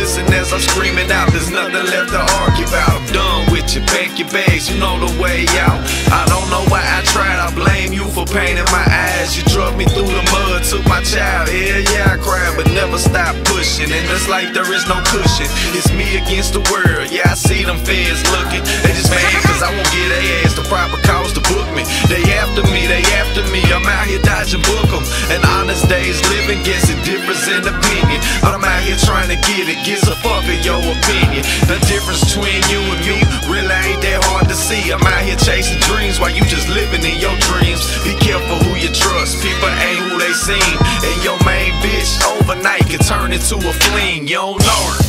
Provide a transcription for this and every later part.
listen as I'm screaming out. There's nothing left to argue about. I'm done with you, pack your bags, you know the way out. I don't know why I tried, I blame you for pain in my eyes. You drug me through the mud, took my child. Yeah, I cried, but never stopped pushing. And it's like there is no cushion. It's me against the world. Yeah, I see them feds looking. They just mad cause I won't get their ass the proper cause to book me. They after me, I'm out here dodging book 'em. An honest day's living gets a difference in opinion. But I'm out here trying to get it, gives a fuck of your opinion. The difference between you and me really ain't that hard to see. I'm out here chasing dreams while you just living in your dreams. Be careful who you trust, people ain't who they seem. And your main bitch overnight can turn into a fling, you don't know her.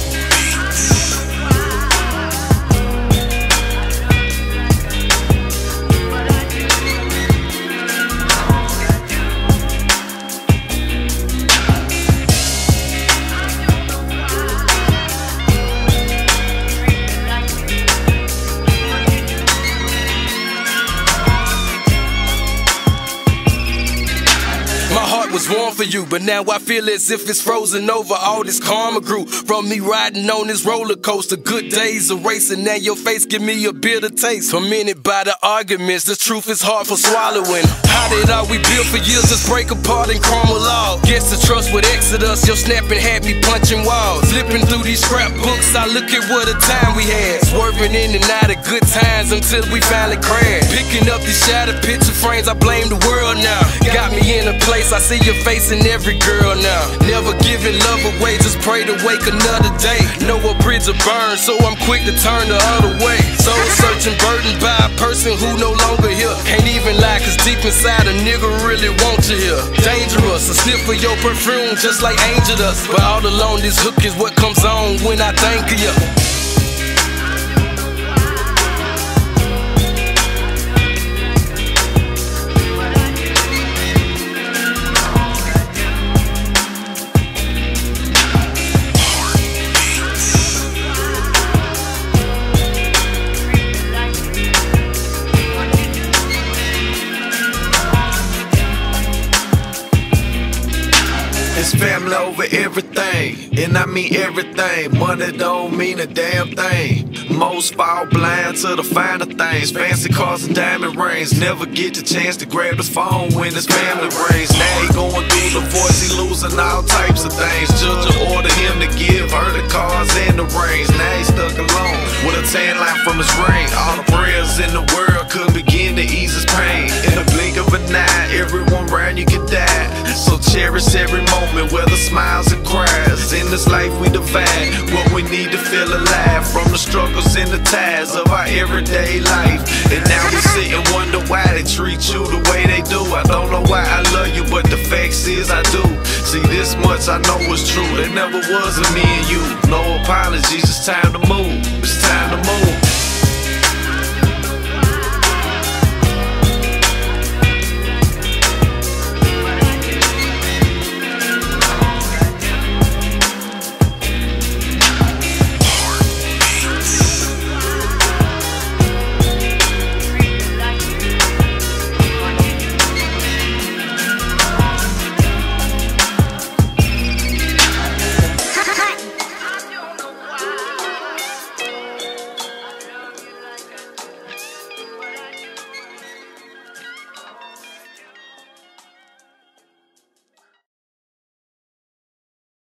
Was warm for you, but now I feel as if it's frozen over. All this karma grew from me riding on this roller coaster. Good days are racing, now your face give me a bitter taste. Tormented by the arguments, the truth is hard for swallowing. How did all we built for years just break apart and crumble off? Guess the trust would exit us, your snapping had me punching walls. Flipping through these scrapbooks, I look at what a time we had. Swerving in and out of good times until we finally crashed. Picking up these shattered picture frames, I blame the world now. Got me in a place I see your face in every girl now. Never giving love away, just pray to wake another day. Know a bridge will burn, so I'm quick to turn the other way. Soul searching, burdened by a person who no longer here. Can't even lie, cause deep inside a nigga really wants you here. Dangerous, a sniff of your perfume just like Angel dust. But all along this hook is what comes on when I think of you. It's family over everything, and I mean everything. Money don't mean a damn thing. Most fall blind to the finer things. Fancy cars and diamond rings. Never get the chance to grab his phone when his family rings. Now he going through divorce, he losing all types of things. Judge order him to give her the cars and the rings. Now he's stuck alone with a tan line from his ring. All the prayers in the world could begin to ease his pain. In the blink of an eye, everyone around you could die. So cherish every moment, whether smiles and cries. In this life we divide what we need to feel alive, from the struggles and the ties of our everyday life. And now we sit and wonder why they treat you the way they do. I don't know why I love you, but the facts is I do. See, this much I know is true, there never was a me and you. No